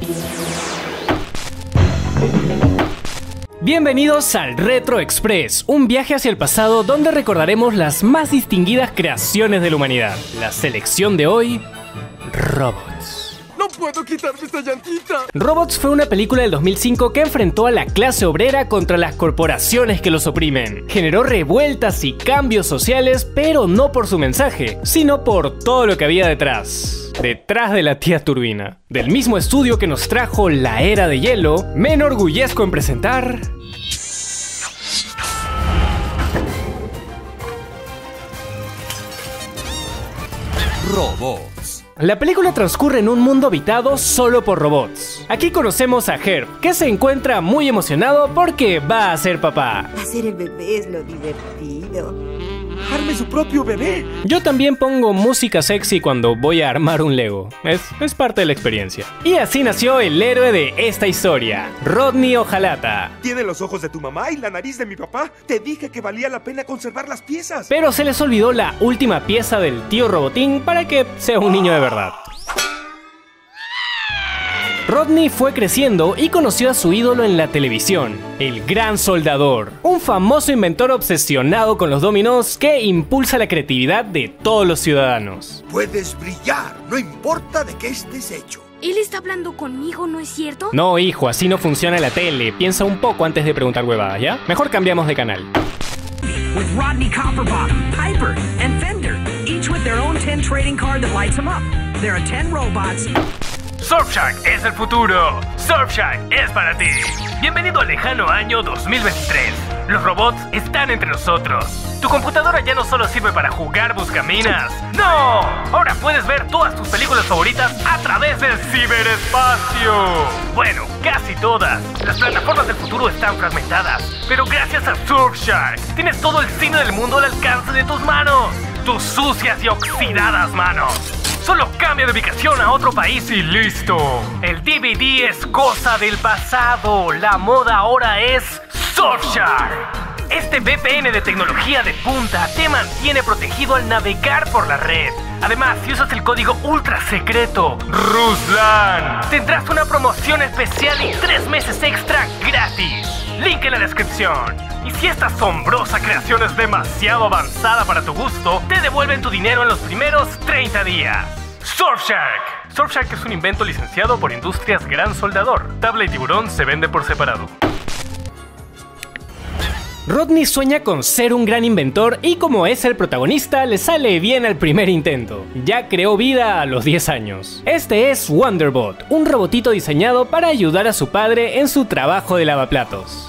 Bienvenidos al Retro Express, un viaje hacia el pasado donde recordaremos las más distinguidas creaciones de la humanidad. La selección de hoy, Robots. ¡No puedo quitarme esta llantita! Robots fue una película del 2005 que enfrentó a la clase obrera contra las corporaciones que los oprimen. Generó revueltas y cambios sociales, pero no por su mensaje, sino por todo lo que había detrás. Detrás de la tía Turbina. Del mismo estudio que nos trajo la Era de Hielo, me enorgullezco en presentar... Robots. La película transcurre en un mundo habitado solo por robots. Aquí conocemos a Herb, que se encuentra muy emocionado porque va a ser papá. Hacer el bebé es lo divertido. ¡Arme su propio bebé! Yo también pongo música sexy cuando voy a armar un Lego. Es parte de la experiencia. Y así nació el héroe de esta historia, Rodney Hojalata. ¿Tiene los ojos de tu mamá y la nariz de mi papá? Te dije que valía la pena conservar las piezas. Pero se les olvidó la última pieza del tío Robotín para que sea un niño de verdad. Rodney fue creciendo y conoció a su ídolo en la televisión, el Gran Soldador, un famoso inventor obsesionado con los dominós que impulsa la creatividad de todos los ciudadanos. Puedes brillar, no importa de qué estés hecho. Él está hablando conmigo, ¿no es cierto? No, hijo, así no funciona la tele. Piensa un poco antes de preguntar huevadas, ¿ya? Mejor cambiamos de canal. With Rodney Copperbottom, Piper, and Fender, each with their own 10 trading card that lights them up. There are 10 robots. Surfshark es el futuro. Surfshark es para ti. Bienvenido al lejano año 2023. Los robots están entre nosotros. Tu computadora ya no solo sirve para jugar buscaminas. ¡No! Ahora puedes ver todas tus películas favoritas a través del ciberespacio. Bueno, casi todas. Las plataformas del futuro están fragmentadas, pero gracias a Surfshark tienes todo el cine del mundo al alcance de tus manos. Tus sucias y oxidadas manos. Solo cambia de ubicación a otro país y listo. El DVD es cosa del pasado. La moda ahora es Surfshark. Este VPN de tecnología de punta te mantiene protegido al navegar por la red. Además, si usas el código ultra secreto Ruslan, tendrás una promoción especial y 3 meses extra gratis. Link en la descripción. Y si esta asombrosa creación es demasiado avanzada para tu gusto, te devuelven tu dinero en los primeros 30 días. Surfshark. Surfshark es un invento licenciado por Industrias Gran Soldador. Tabla y tiburón se vende por separado. Rodney sueña con ser un gran inventor y como es el protagonista, le sale bien al primer intento. Ya creó vida a los 10 años. Este es Wonderbot, un robotito diseñado para ayudar a su padre en su trabajo de lavaplatos.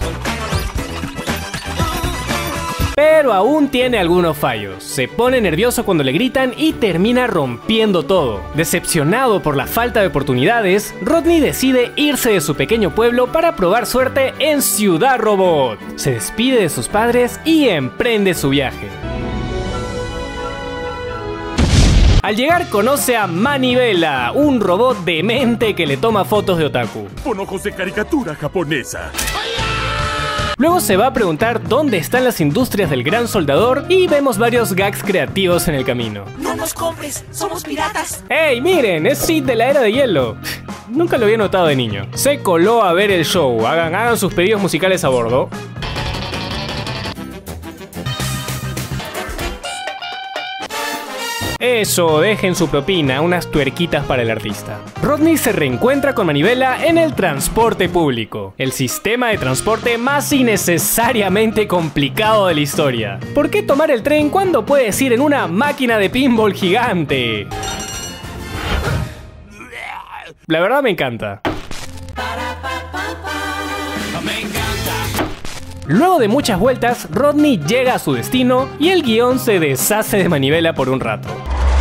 Pero aún tiene algunos fallos. Se pone nervioso cuando le gritan y termina rompiendo todo. Decepcionado por la falta de oportunidades, Rodney decide irse de su pequeño pueblo para probar suerte en Ciudad Robot. Se despide de sus padres y emprende su viaje. Al llegar conoce a Manivela, un robot demente que le toma fotos de otaku. Con ojos de caricatura japonesa. Luego se va a preguntar dónde están las industrias del Gran Soldador y vemos varios gags creativos en el camino. ¡No nos compres! ¡Somos piratas! ¡Hey, miren! Es Sid de la Era de Hielo. Nunca lo había notado de niño. Se coló a ver el show. Hagan sus pedidos musicales a bordo. Eso, dejen su propina, unas tuerquitas para el artista. Rodney se reencuentra con Manivela en el transporte público, el sistema de transporte más innecesariamente complicado de la historia. ¿Por qué tomar el tren cuando puedes ir en una máquina de pinball gigante? La verdad me encanta. Luego de muchas vueltas, Rodney llega a su destino y el guión se deshace de Manivela por un rato.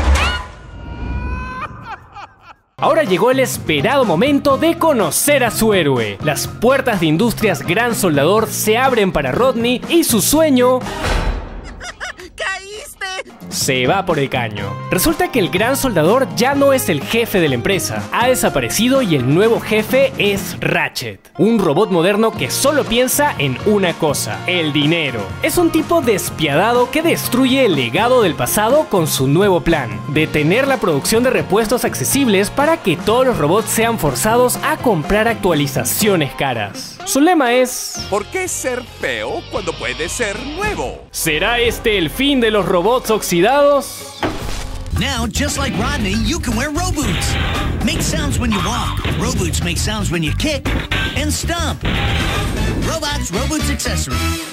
Ahora llegó el esperado momento de conocer a su héroe. Las puertas de Industrias Gran Soldador se abren para Rodney y su sueño se va por el caño. Resulta que el gran soldador ya no es el jefe de la empresa, ha desaparecido y el nuevo jefe es Ratchet, un robot moderno que solo piensa en una cosa, el dinero. Es un tipo despiadado que destruye el legado del pasado con su nuevo plan, detener la producción de repuestos accesibles para que todos los robots sean forzados a comprar actualizaciones caras. Su lema es: ¿por qué ser feo cuando puede ser nuevo? ¿será este el fin de los robots oxidados? Now, just like Rodney, you can wear Roboots. Make sounds when you walk. Roboots make sounds when you kick and stomp. Roboots accessory.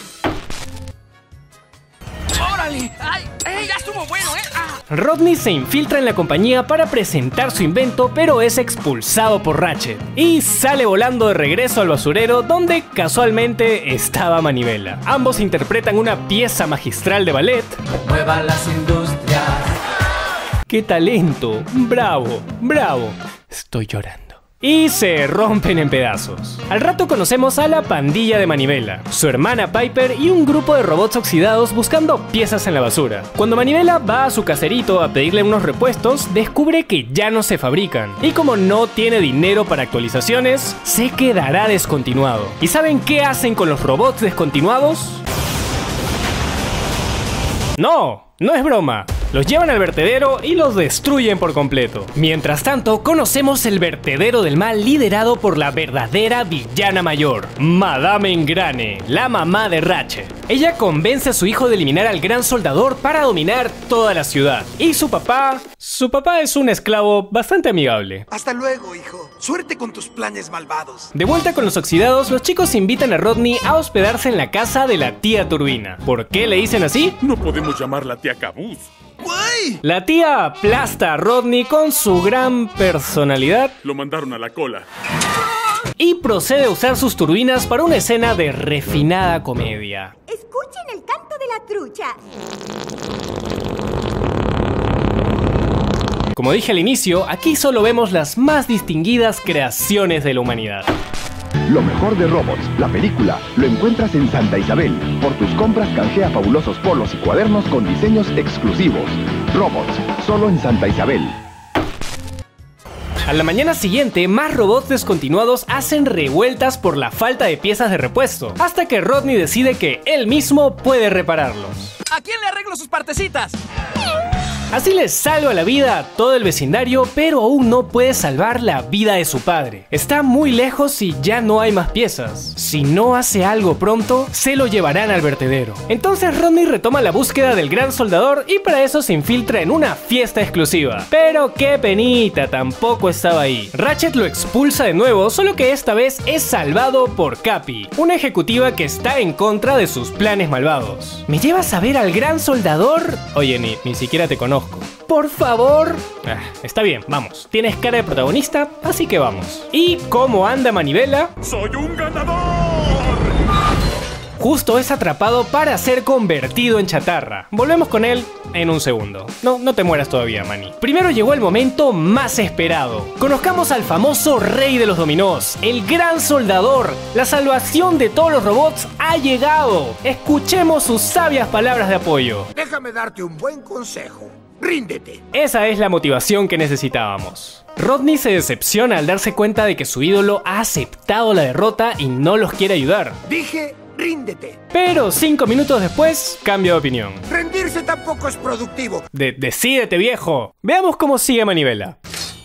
¡Órale! ¡Ay! ¡Ya estuvo bueno, Rodney se infiltra en la compañía para presentar su invento, pero es expulsado por Ratchet y sale volando de regreso al basurero donde casualmente estaba Manivela. Ambos interpretan una pieza magistral de ballet. Muevan las industrias. ¡Qué talento! ¡Bravo! ¡Bravo! Estoy llorando. Y se rompen en pedazos. Al rato conocemos a la pandilla de Manivela, su hermana Piper y un grupo de robots oxidados buscando piezas en la basura. Cuando Manivela va a su caserito a pedirle unos repuestos, descubre que ya no se fabrican. Y como no tiene dinero para actualizaciones, se quedará descontinuado. ¿Y saben qué hacen con los robots descontinuados? No, no es broma. Los llevan al vertedero y los destruyen por completo. Mientras tanto, conocemos el vertedero del mal liderado por la verdadera villana mayor, Madame Engrane, la mamá de Ratchet. Ella convence a su hijo de eliminar al gran soldador para dominar toda la ciudad. Y su papá es un esclavo bastante amigable. Hasta luego, hijo. Suerte con tus planes malvados. De vuelta con los oxidados, los chicos invitan a Rodney a hospedarse en la casa de la tía Turbina. ¿Por qué le dicen así? No podemos llamarla tía Cabuz. ¡Guay! La tía aplasta a Rodney con su gran personalidad. Lo mandaron a la cola. Y procede a usar sus turbinas para una escena de refinada comedia. Escuchen el canto de la trucha. Como dije al inicio, aquí solo vemos las más distinguidas creaciones de la humanidad. Lo mejor de Robots, la película, lo encuentras en Santa Isabel. Por tus compras canjea fabulosos polos y cuadernos con diseños exclusivos. Robots, solo en Santa Isabel. A la mañana siguiente, más robots descontinuados hacen revueltas por la falta de piezas de repuesto, hasta que Rodney decide que él mismo puede repararlos. ¿A quién le arreglo sus partecitas? Así le salva la vida a todo el vecindario, pero aún no puede salvar la vida de su padre. Está muy lejos y ya no hay más piezas. Si no hace algo pronto, se lo llevarán al vertedero. Entonces Rodney retoma la búsqueda del gran soldador y para eso se infiltra en una fiesta exclusiva. Pero qué penita, tampoco estaba ahí. Ratchet lo expulsa de nuevo, solo que esta vez es salvado por Cappy, una ejecutiva que está en contra de sus planes malvados. ¿Me llevas a ver al gran soldador? Oye, ni siquiera te conozco. Por favor. Está bien, vamos. Tienes cara de protagonista, así que vamos. ¿Y cómo anda Manivela? ¡Soy un ganador! Justo es atrapado para ser convertido en chatarra. Volvemos con él en un segundo. No te mueras todavía, Manny. Primero llegó el momento más esperado. Conozcamos al famoso rey de los dominós, el gran soldador. La salvación de todos los robots ha llegado. Escuchemos sus sabias palabras de apoyo. Déjame darte un buen consejo. ¡Ríndete! Esa es la motivación que necesitábamos. Rodney se decepciona al darse cuenta de que su ídolo ha aceptado la derrota y no los quiere ayudar. Dije, ríndete. Pero 5 minutos después, cambia de opinión. Rendirse tampoco es productivo. Decídete, viejo. Veamos cómo sigue Manivela.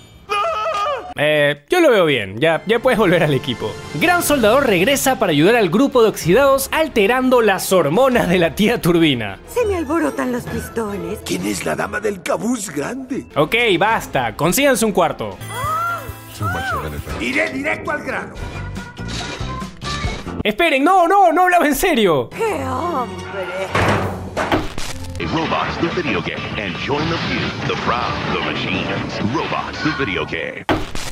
Yo lo veo bien, ya puedes volver al equipo. Gran Soldador regresa para ayudar al grupo de oxidados alterando las hormonas de la tía Turbina. Se me alborotan los pistones. ¿Quién es la dama del cabuz grande? Ok, basta, consíganse un cuarto. Iré directo al grano. Esperen, no hablaba en serio. ¡Qué hombre! Robots, the video game, and join the few, the proud, the machines. Robots, the video game.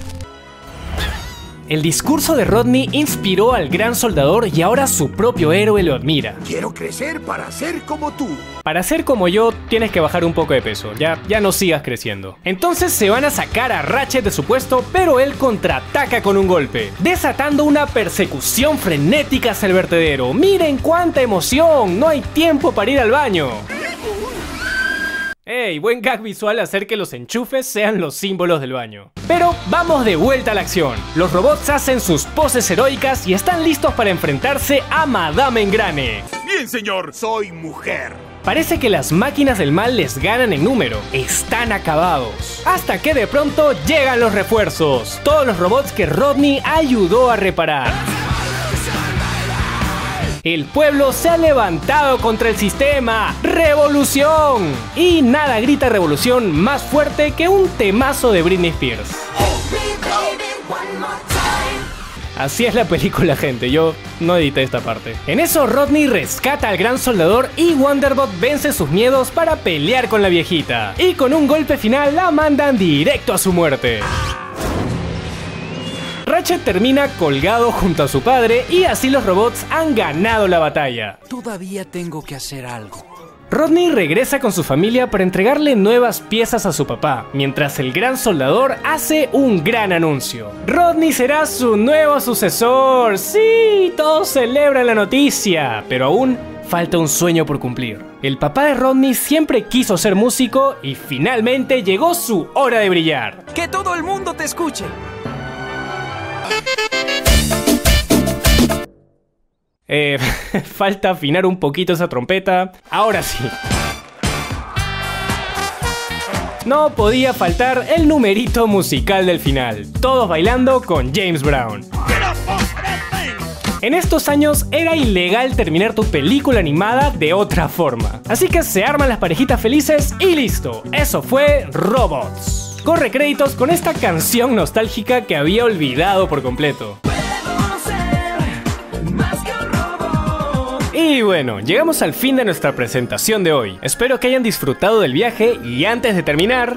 El discurso de Rodney inspiró al gran soldador y ahora su propio héroe lo admira. Quiero crecer para ser como tú. Para ser como yo, tienes que bajar un poco de peso, ya no sigas creciendo. Entonces se van a sacar a Ratchet de su puesto, pero él contraataca con un golpe, desatando una persecución frenética hacia el vertedero. ¡Miren cuánta emoción! ¡No hay tiempo para ir al baño! ¡Ey! Buen gag visual hacer que los enchufes sean los símbolos del baño. Pero vamos de vuelta a la acción. Los robots hacen sus poses heroicas y están listos para enfrentarse a Madame Engrane. Bien, señor. Soy mujer. Parece que las máquinas del mal les ganan en número. Están acabados. Hasta que de pronto llegan los refuerzos. Todos los robots que Rodney ayudó a reparar. El pueblo se ha levantado contra el sistema. ¡Revolución! Y nada grita revolución más fuerte que un temazo de Britney Spears. Así es la película, gente, yo no edité esta parte. En eso Rodney rescata al gran soldador y Wonderbot vence sus miedos para pelear con la viejita. Y con un golpe final la mandan directo a su muerte. Ratchet termina colgado junto a su padre y así los robots han ganado la batalla. Todavía tengo que hacer algo. Rodney regresa con su familia para entregarle nuevas piezas a su papá, mientras el gran soldador hace un gran anuncio. Rodney será su nuevo sucesor. Sí, todos celebran la noticia, pero aún falta un sueño por cumplir. El papá de Rodney siempre quiso ser músico y finalmente llegó su hora de brillar. ¡Que todo el mundo te escuche! Falta afinar un poquito esa trompeta. Ahora sí. No podía faltar el numerito musical del final. Todos bailando con James Brown. En estos años era ilegal terminar tu película animada de otra forma. Así que se arman las parejitas felices y listo. Eso fue Robots. Corre créditos con esta canción nostálgica que había olvidado por completo. Y bueno, llegamos al fin de nuestra presentación de hoy. Espero que hayan disfrutado del viaje y antes de terminar...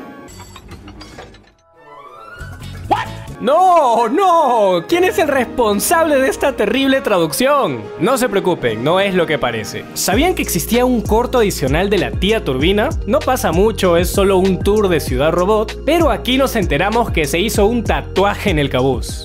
¡No! ¡No! ¿Quién es el responsable de esta terrible traducción? No se preocupen, no es lo que parece. ¿Sabían que existía un corto adicional de la tía Turbina? No pasa mucho, es solo un tour de Ciudad Robot, pero aquí nos enteramos que se hizo un tatuaje en el cabuz.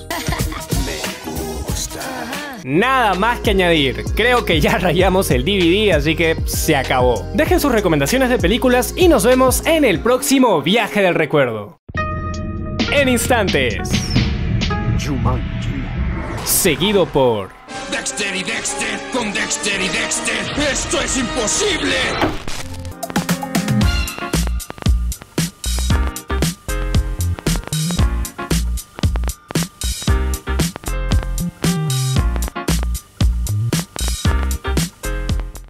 Nada más que añadir, creo que ya rayamos el DVD, así que se acabó. Dejen sus recomendaciones de películas y nos vemos en el próximo viaje del recuerdo. En instantes. Jumanji. Seguido por... Dexter y Dexter, con Dexter y Dexter, ¡esto es imposible!